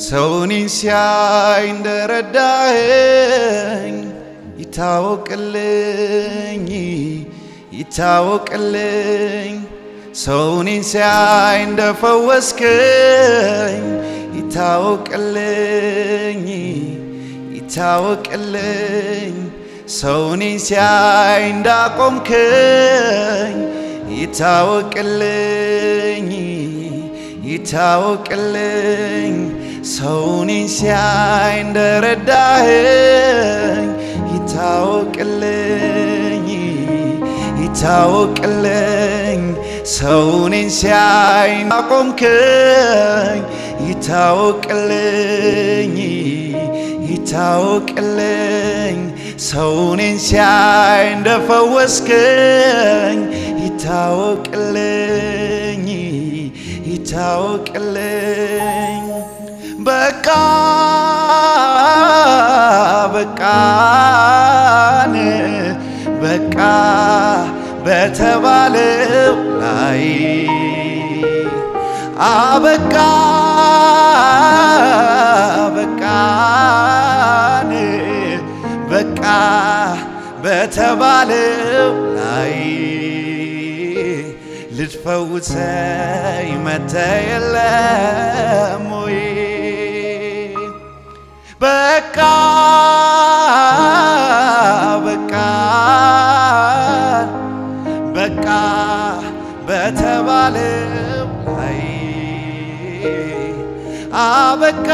ሰውኔን ሲያይ እንደረዳኸኝ ይታወቅልኝ ይታወቅልኝ ሰውኔን ሲያይ እንደፈወስከኝ ይታወቅልኝ ይታወቅልኝ ሰውኔን ሲያይ እንዳቆምከኝ ይታወቅልኝ ይታወቅልኝ ሰውኔን ሲያይ እንደረዳኸኝ ይታወቅልኝ ይታወቅልኝ ሰውኔን ሲያይ እንዳቆምከኝ ይታወቅልኝ ይታወቅልኝ ሰውኔን ሲያይ እንደፈወስከኝ ይታወቅልኝ ይታወቅልኝ በቃ በቃን በቃ በተባለው ላይ አበቃ በቃን በቃ በተባለው ላይ ልትፈውሰኝ መጥተህ የለም ወይ በቃ በቃ በቃ በተባለው ላይ አበቃ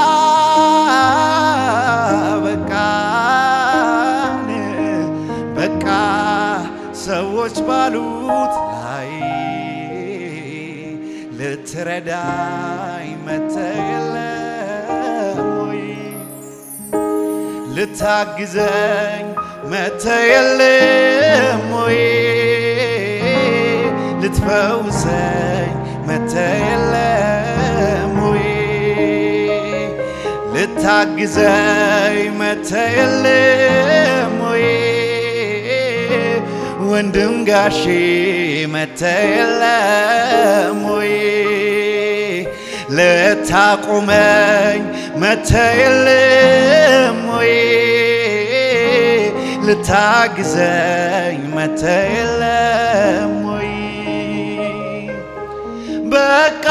በቃን በቃ ሰዎች ባሉት ላይ ልትረዳኝ መጥተህ የለም ወይ ልታግዘኝ መጥተህ የለም ወይ ልትፈውሰኝ መጥተህ የለም ወይ ልታግዘኝ መጥተህ የለም ወይ ወንድም ጋሼ መጥተህ የለም ወይ ልታቆመኝ መጥተህ የለም ወይ ልታግዘኝ መጥተህ የለም ወይ በቃ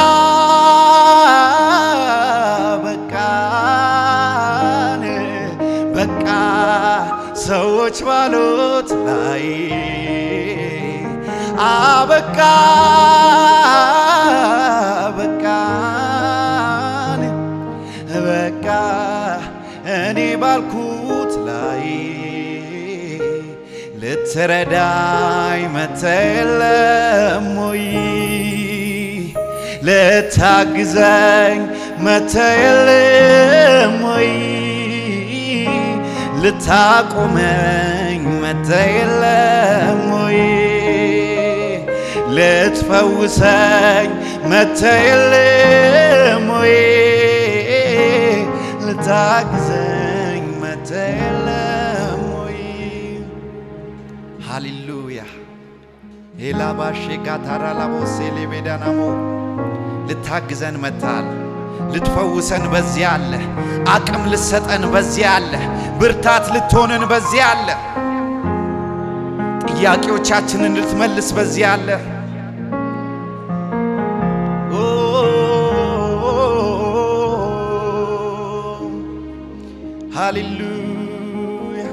በቃን በቃ ሰዎች ባሉት ላይ አበቃ በቃን በቃ እኔ ባልኩት ላይ ልትረዳኝ መጥተህ የለም ወይ ልታግዘኝ መጥተህ የለም ወይ ልታቆመኝ መጥተህ የለም ወይ ልትፈውሰኝ መጥተህ የለም ወይ ልታግዘኝ መጥተህ የለም ወይ ሃሌሉያ ኤላባሼ ጋታራ ላቦሴ ለቤዳናሞ ልታግዘን መጥተሃል ልትፈውሰን በዚያ አለ አቅም ልትሰጠን በዚያ አለ ብርታት ልትሆነን በዚያ አለ ጥያቄዎቻችንን ልትመልስ በዚያ አለ ሃሌሉያ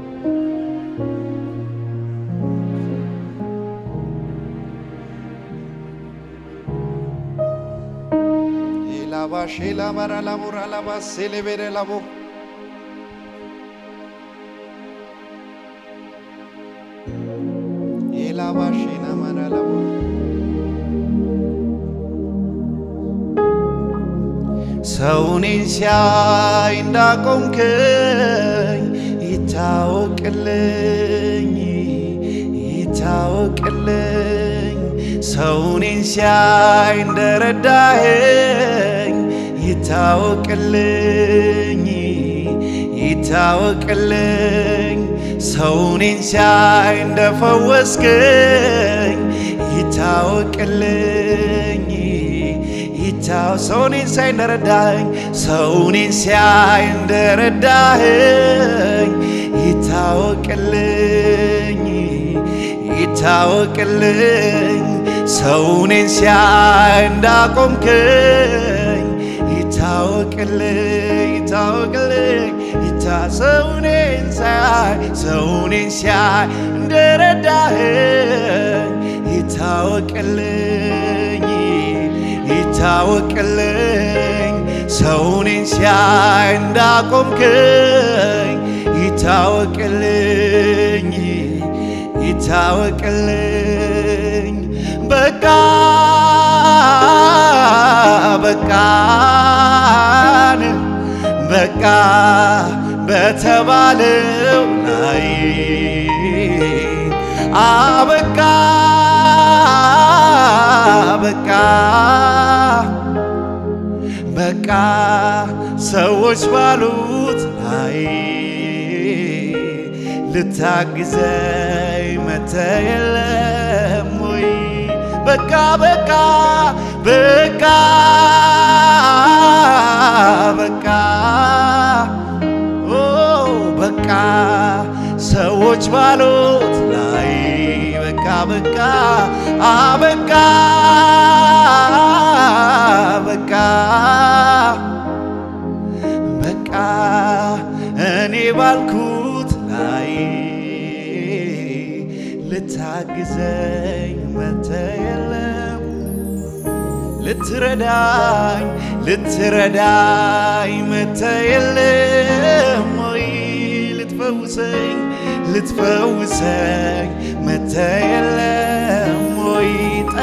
ኤላባሼላ ማራላቦራ ላባሴ ለቤደላቦ ኤላባሼና ማራላቦ ሰውኔን ሲያይ እንዳቆምከኝ ይታወቅልኝ ይታወቅልኝ ሰውኔን ሲያይ እንደረዳኸኝ ይታወቅልኝ ይታወቅልኝ ሰውኔን ሲያይ እንደፈወስከኝ ይታወቅልኝ ይታው ሰውኔን ሳይ እንደረዳኸኝ ሰውኔን ሲያይ እንደረዳኸኝ ይታወቅልኝ ይታወቅልኝ ሰውኔን ሲያይ እንዳቆምከኝ ይታወቅልኝ ይታወቅልኝ ሰውኔን ሲያይ እንደረዳኸኝ ይታወቅልኝ ይታወቅልኝ ሰውኔን ሲያይ እንዳቆምከኝ ይታወቅልኝ ይታወቅልኝ በቃ በቃን በቃ በተባለው ላይ አበቃ በቃ በቃ ሰዎች ባሉት ላይ ልታግዘኝ መተህ የለም ወይ በቃ በቃ በቃ በቃ በቃ ሰዎች ባሉት ላይ በቃ በቃ አበቃ በቃ በቃ እኔ ባልኩት ላይ ልታግዘኝ መተህ የለም ልትረዳኝ መተህ የለም ወይ ልትፈውሰኝ መተህ የለም ወይ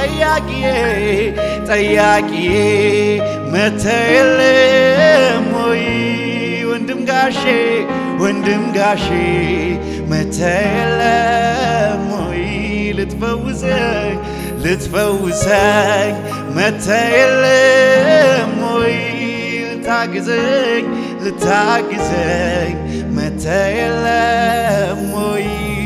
ጠያቂዬ መተህ የለም ወይ ወንድም ጋሼ መተህ የለም ወይ ልትፈውሰኝ መተህ የለም ወይ ልታግዘኝ መተህ የለም ወይ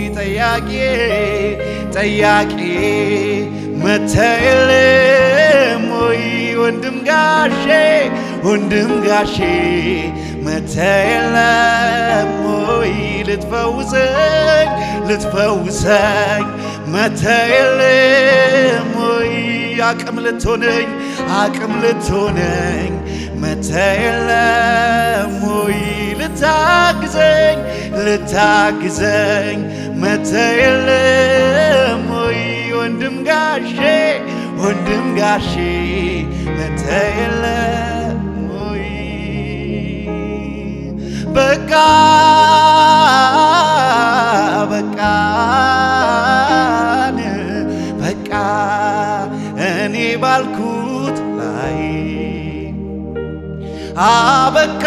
ጠያቂዬ መተህ የለም ወይ ወንድም ጋሼ መተህ የለም ወይ ልትፈውሰኝ መተህ የለም ወይ አቅም ልትሆነኝ መተህ የለም ወይ ልታግዘኝ መተህ የለም ወይ ወንድም ጋሼ መተህ የለም ወይ በቃ በቃን በቃ እኔ ባልኩት ላይ አበቃ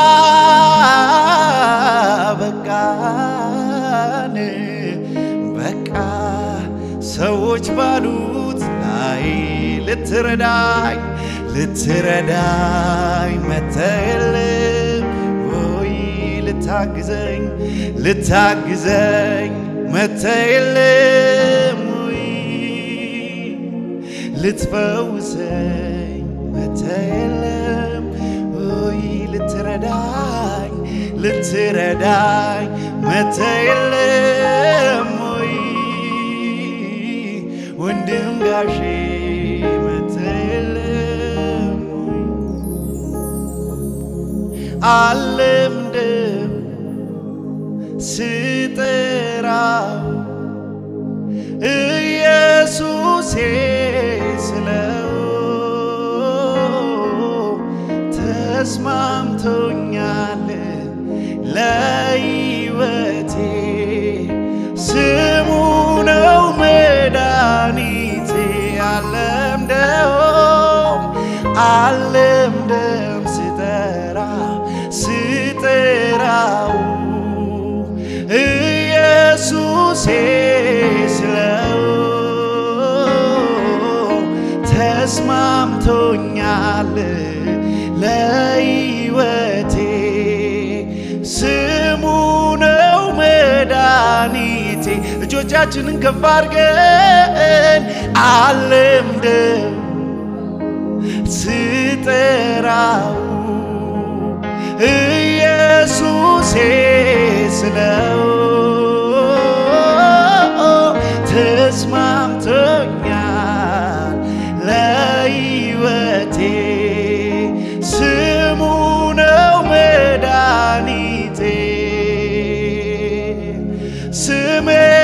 በቃን በቃ ሰዎች ባሉት ላይ ልትረዳኝ መተህ የለም ወይ ልታግዘኝ መተህ የለም ወይ ልትፈውሰኝ መተህ የለም ወይ ልትረዳኝ መተህ የለም ወይ ወንድም ጋሼ መተህ የለም ወይ አልለምድም ስጠራው ኢየሱሴ ስለው ተስማምቶኛል ለሕይወቴ ስሙ ነው መድኃኒቴ አልለምድም ስጠራው ኢየሱሴ ስለው ተስማምቶኛል ለሕይወቴ ስሙ ነው መድኃኒቴ እጆቻችንን ከፍ አድርገን አልለምድም ስጠራው ኢየሱሴ ስለው ተስማምቶኛል ለሕይወቴ ስሙ ነው መድኃኒቴ ስሜ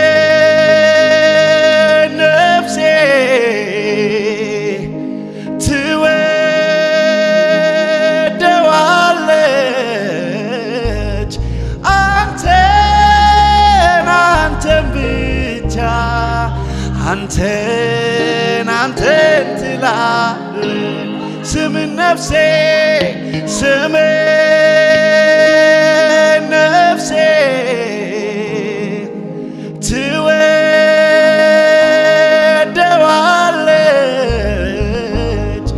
ነፍሴ ትወደዋለች አንተን ብቻ አንተን ትላለች ስምን ነፍሴ ትወደዋለች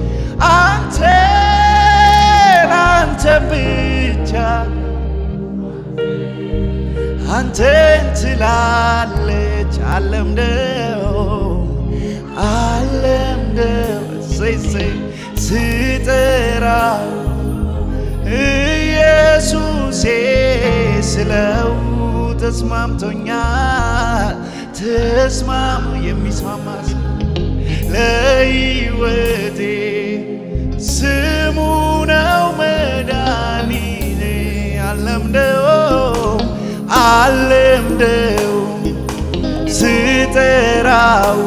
አንተን ብቻ አንተን ትላለች አለምደው ስጠራው ኢየሱሴ ስለው ተስማምቶኛል የሚስማማ ለሕይወቴ ስሙ ነው መድኃኒቴ አለምደው ስጠራው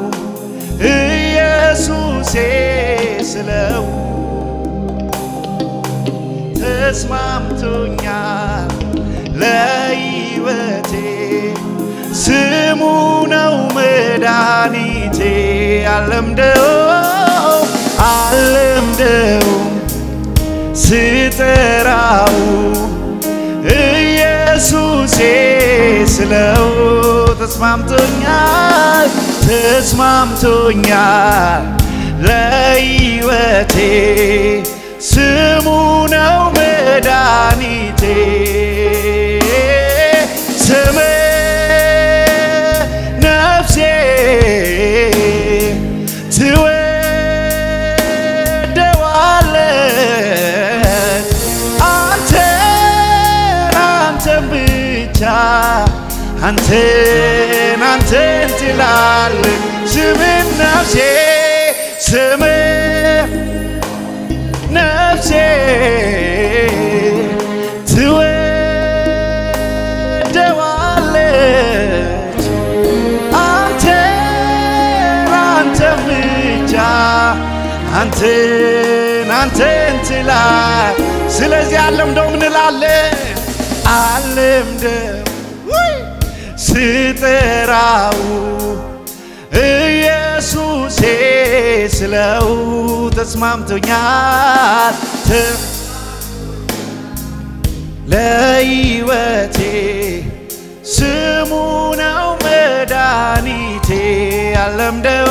ኢየሱሴ ስለው ተስማምቶኛል ለሕይወቴ ስሙ ነው መድኃኒቴ አለምደው ስጠራው ኢየሱሴ ስለው ተስማምቶኛል ለሕይወቴ ስሙ ነው መድኃኒቴ ስሜ ነፍሴ ትወደዋለች አንተን ብቻ አንተን ትላለች ስምን ነፍሴ ትወደዋለች አንተን ብቻ አንተን ትላለች ስለዚህ አለምደው አለምደው ስጠራው ኢየሱሴ ስለው ተስማምቶኛል ለሕይወቴ ስሙ ነው መድኃኒቴ አለምደው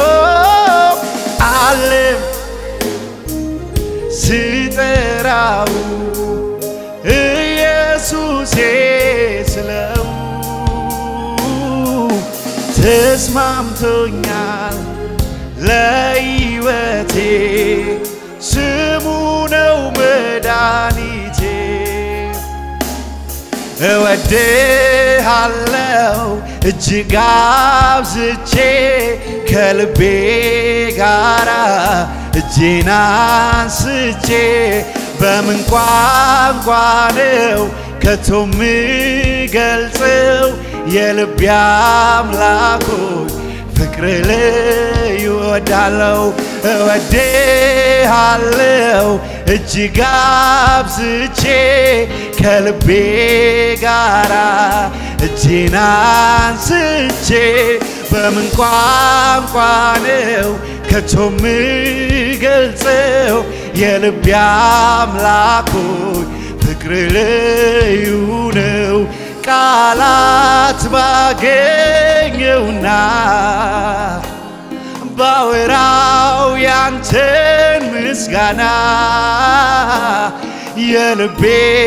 ስጠራው ኢየሱሴ ስለው ተስማምቶኛል ለሕይወቴ ስሙ ነው መድኃኒቴ እወድሃለሁ እጅግ አብዝቼ ከልቤ ጋራ እጄን አንስቼ በምን ቋንቋ ነው ከቶ ምገልጸው የልቤ አምላክ ፍቅር ልዩ እወድሃለሁ እጅግ አብዝቼ ከልቤ ጋራ እጄን አንስቼ በምን ቋንቋ ነው ከቶ ምገልጸው የልቤ አምላክ ፍቅር ልዩ ነው ቃላት ባገኘውና ባወራው ያንተን ምስጋና የልቤ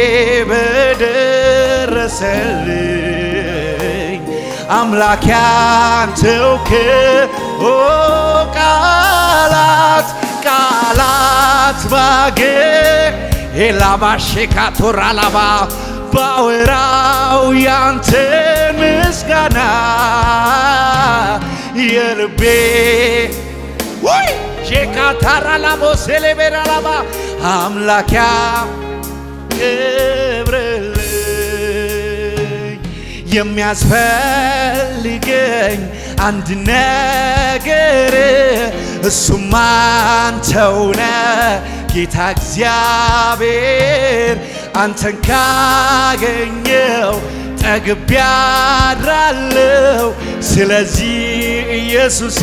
በደረሰልኝ አምላክ ያንተው ቃላት በቃላት ባገር ኤላባሼካቶራ ላባ ባወራው ያንተን ምስጋና የልቤ ወይ ሼካታራ ላቦ ሴሌቤራ ላባ አምላክ ያክብርልኝ የሚያስፈልገኝ አንድ ነገር እሱም አንተው ነህ ጌታ እግዚአብሔር አንተን ካገኘው ጠግቤ አድራለሁ ስለዚህ ኢየሱሴ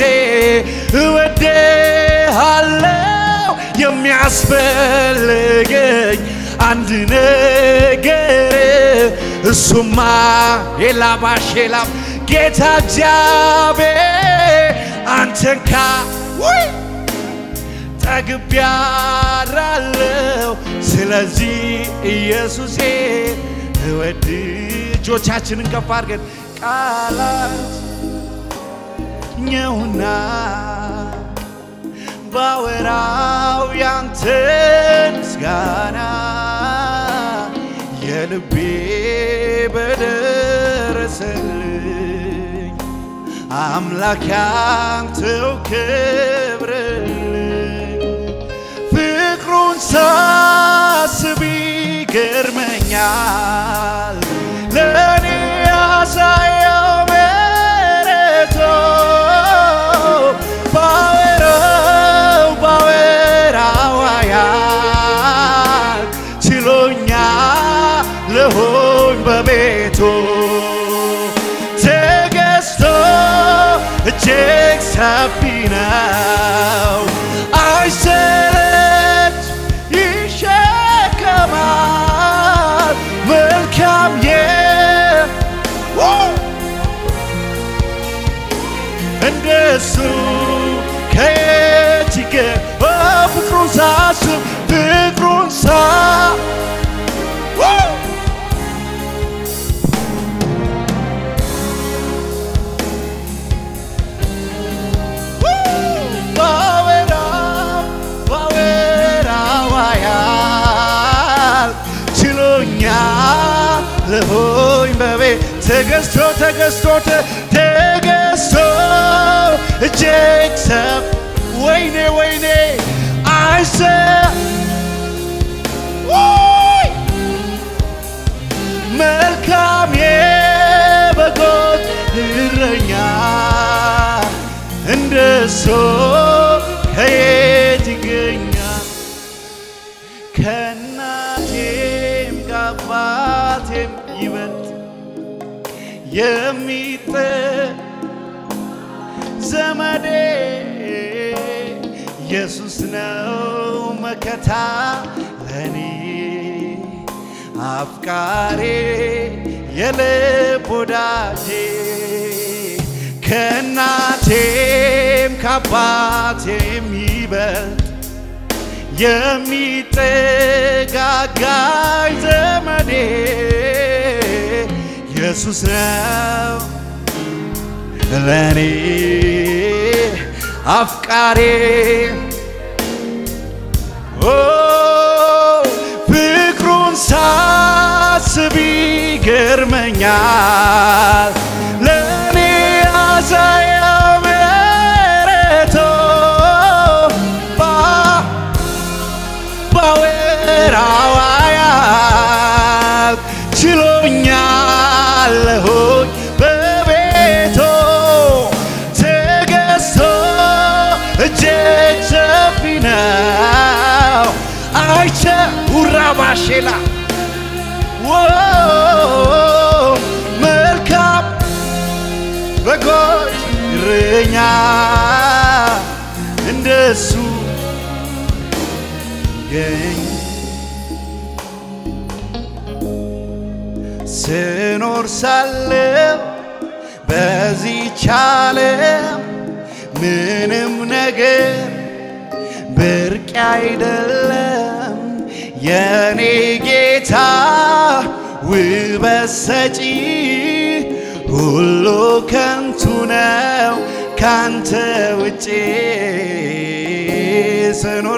እወድሃለሁ የሚያስፈልገኝ አንድ ነገር እሱማ ኤላባሼላም ጌታ እግዚአብሔር አንተን ጠግቤ አድራለሁ ስለዚህ ኢየሱሴ እወድ እጆቻችንን ከፍ አድርገን ቃላት ነውና ባወራው ያንተን ምስጋና የልቤ በደረሰልኝ አምላክ ያንተው ክብርልኝ ፍቅሩን ሳስብ ይገርመኛል ለእኔ ያሳየው ምሕረቱ ባወራው ያህል ችሎኛል ልሆን በቤቱ ትዕግስቱ እጅግ ሰፊ ነው አይሰለች ይሸከማል መልካም እንደሱ ከየት ይገኝ ፍቅሩን ሳስብ ፍቅሩን ባወራው ያህል ችሎኛል ልሆን በቤቱ ተገዝቶ እጅግ ሰፊ ወይኔ መልካም የበጎች እረኛ እንደሱ ከየት ይገኛል ከእናቴም ከአባቴም ይበልጥ ዘመዴ ኢየሱስ ነው መከታ ለኔ አፍቃሬ የልብ ወዳጄ ከእናቴም ከአባቴም ይበልጥ የሚጠጋጋኝ ዘመዴ ኢየሱስ ነው ለኔ አፍቃሬ ፍቅሩን ሳስብ ይገርመኛል ለኔ ያሳየው ምሕረቱ ባወራው ያህል ችሎኛል በቤቱ ትዕግስቱ እጅግ ሰፊ ነው ውራባሼላ መልካም በጎች እረኛ እንደሱ ገኝ ስኖር ሳለሁ በዚህች ዓለም ምንም ነገር ብርቅ አይደለም የኔ ጌታ ውበት ሰጪ ሁሉ ከንቱ ነው ካንተ ውጪ ስኖር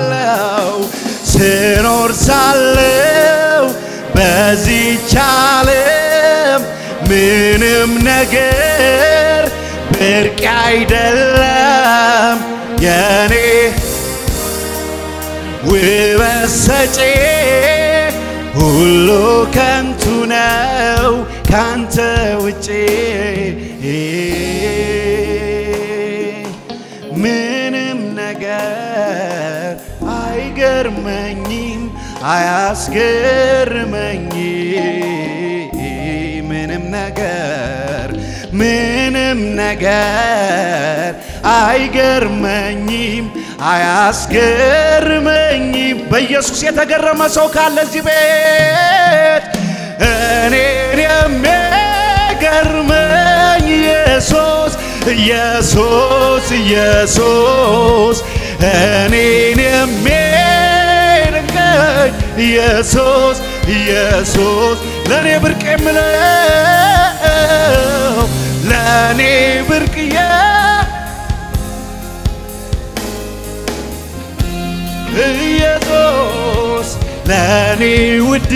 ሳለው በዚህች ዓለም ምንም ነገር ብርቅ አይደለም የኔ ውበት ሰጪ ሁሉ ከንቱ ነው ካንተ ውጪ ምንም ነገር አይገርመኝም አያስገርመኝም ምንም ነገር አይገርመኝም አያስገርመኝም በኢየሱስ የተገረመ ሰው ካለ እዚህ ቤት እኔን የሚገርመኝ ኢየሱስ እኔን የሚገርመኝ ኢየሱስ ለኔ ብርቅ የምለው ለኔ ብርቅ ኢየሱስ ለኔ ውድ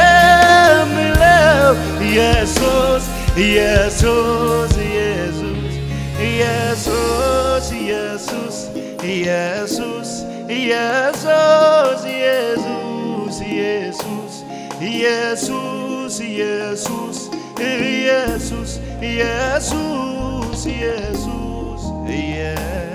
የምለው ኢየሱስ ኢየሱስ